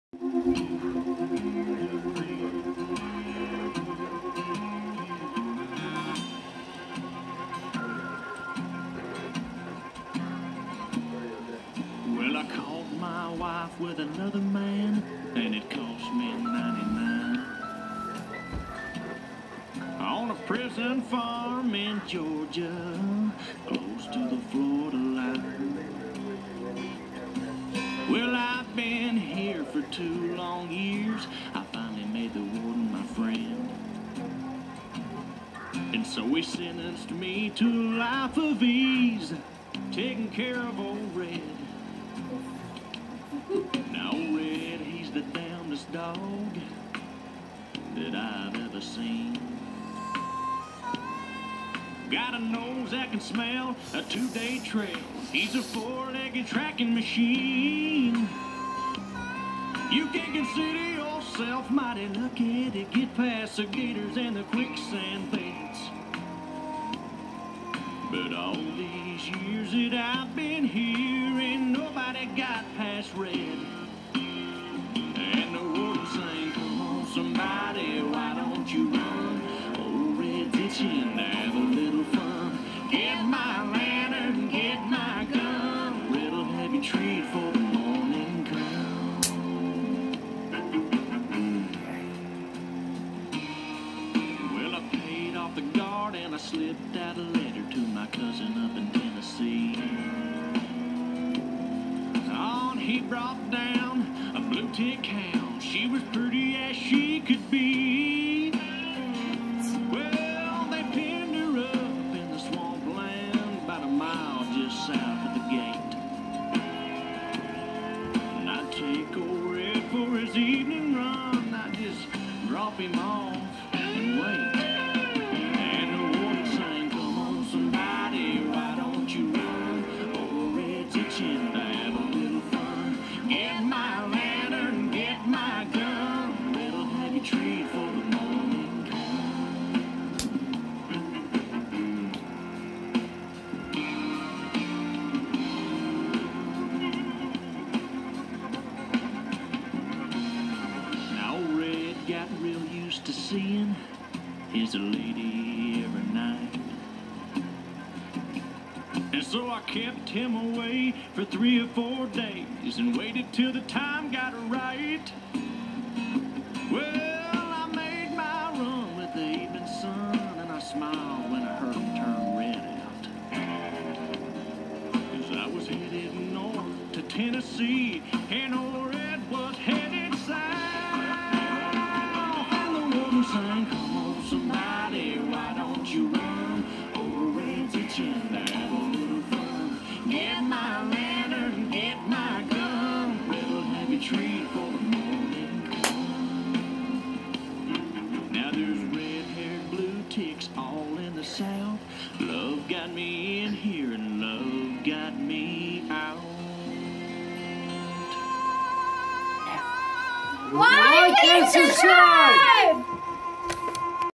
Well, I caught my wife with another man, and it cost me 99. On a prison farm in Georgia, close to the Florida line. Well, I've been here for 2 long years. I finally made the warden my friend. And so he sentenced me to a life of ease, taking care of old Red. Now Red, he's the damnedest dog that I've ever seen. Got a nose that can smell a 2-day trail. He's a 4-legged tracking machine. You can consider yourself mighty lucky to get past the gators and the quicksand beds. But all these years that I've been here, ain't nobody got past Red. And the warden sang, come on somebody, why don't you run? Old Red's itching to have a little fun. Get my lantern, get my gun. Red'll have you treat for the morning come. Well, I paid off the guard and I slipped out a letter to my cousin up in Tennessee. On he brought down a blue tick hound. She was pretty as she could be. Well, they pinned her up in the swampland about a mile just south of the gate. And I'd take old Red for his evening run. I'd just drop him off and wait. And the warden sang, come on somebody, why don't you run? Old Red's itching to have a little fun. Get my lantern, get my gun. Red'll have you treat for the morning come. Now Red got real used to seeing his lady every night. And so I kept him away for 3 or 4 days and waited till the time got right. Well, I made my run with the evening sun, and I smiled when I heard him turn Red out. 'Cause I was headed north to Tennessee, and old Red was headed south. And the warden sang, come on somebody, why don't you run? Old Red's itching to have a little fun. Get my lantern, get my gun. Red'll have you treat for the morning come. Now there's red-haired blue ticks all in the south. Love got me in here and love got me out. Like and subscribe!